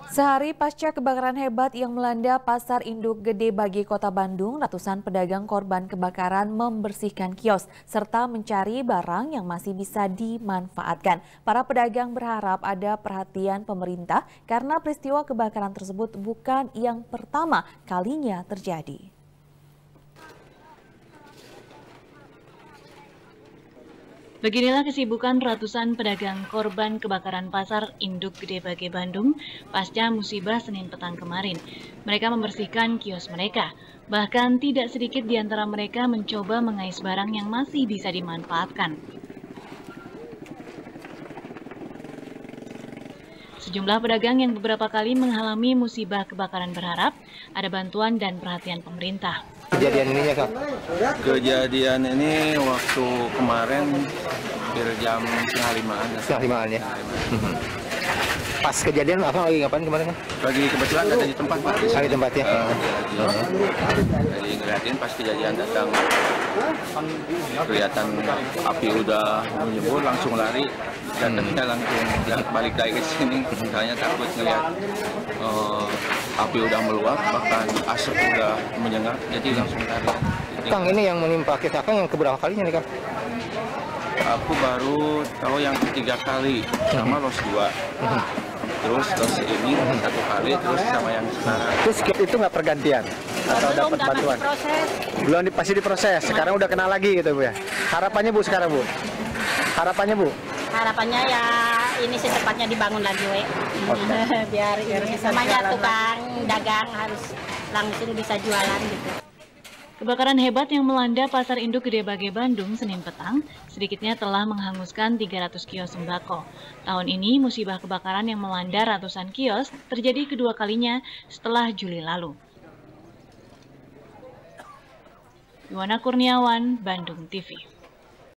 Sehari pasca kebakaran hebat yang melanda Pasar Induk Gede Bage Kota Bandung, ratusan pedagang korban kebakaran membersihkan kios serta mencari barang yang masih bisa dimanfaatkan. Para pedagang berharap ada perhatian pemerintah karena peristiwa kebakaran tersebut bukan yang pertama kalinya terjadi. Beginilah kesibukan ratusan pedagang korban kebakaran Pasar Induk Gede Bage Bandung pasca musibah Senin petang kemarin. Mereka membersihkan kios mereka. Bahkan tidak sedikit di antara mereka mencoba mengais barang yang masih bisa dimanfaatkan. Sejumlah pedagang yang beberapa kali mengalami musibah kebakaran berharap ada bantuan dan perhatian pemerintah. Kejadian ini ya Kak? Kejadian ini waktu kemarin hampir jam setengah limaan. Setengah limaan ya? Pas kejadian apa lagi ngapain kemarin? Lagi kebetulan ada di tempat Pak. Di tempat ya? Jadi ngeliatin pas kejadian datang, kelihatan api udah menyembur, langsung lari. Dan kita langsung balik lagi ke sini, misalnya takut ngeliat api udah meluap, bahkan asap udah menyengat, jadi langsung lari. Kang, ini yang menimpa kita Kang yang keberapa kalinya nih Kang? Aku baru tahu yang ketiga kali, sama los 2. Terus los ini 1 kali, terus sama yang sekarang. Terus itu nggak pergantian? Atau dapat bantuan? Belum pasti diproses, sekarang udah kena lagi gitu Bu ya? Harapannya Bu sekarang Bu? Harapannya Bu? Harapannya ya ini secepatnya dibangun lagi biar namanya tukang dagang harus langsung bisa jualan gitu. Kebakaran hebat yang melanda Pasar Induk Gede Bage Bandung Senin petang sedikitnya telah menghanguskan 300 kios sembako. Tahun ini musibah kebakaran yang melanda ratusan kios terjadi kedua kalinya setelah Juli lalu. Yuwana Kurniawan, Bandung TV.